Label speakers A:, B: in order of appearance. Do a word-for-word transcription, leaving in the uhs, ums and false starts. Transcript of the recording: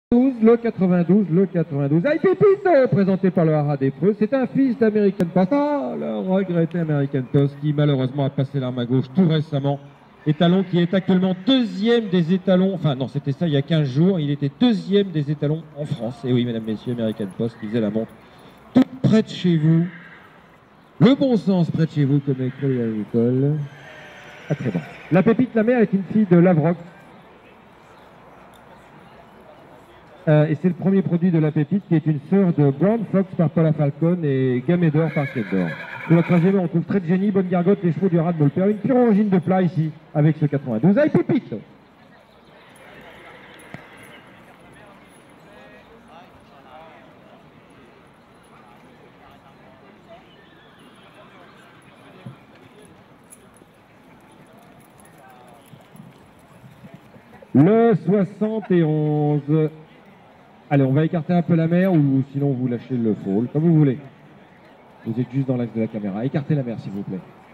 A: Le quatre-vingt-douze, le quatre-vingt-douze. Ah, Pépite, présenté par le Haras des Preux. C'est un fils d'American Post. Ah, le regretté American Post qui malheureusement a passé l'arme à gauche tout récemment. Étalon qui est actuellement deuxième des étalons. Enfin non, c'était ça il y a quinze jours. Il était deuxième des étalons en France. Et oui, mesdames, messieurs, American Post qui faisait la montre tout près de chez vous. Le bon sens près de chez vous comme écrit à l'école. Ah, très bon. La Pépite, la mère, est une fille de Lavrock. Euh, et c'est le premier produit de la Pépite qui est une sœur de Brown Fox par Paula Falcon et Gamédor par Kate Dor. De la troisième, on trouve Trait de Génie, Bonne Gargote, les chevaux du Haras de Molper, une pure origine de plat ici avec ce quatre-vingt-douze. Allez, Pépite! Le soixante et onze. Allez, on va écarter un peu la mer ou sinon vous lâchez le fall, comme vous voulez. Vous êtes juste dans l'axe de la caméra. Écartez la mer, s'il vous plaît.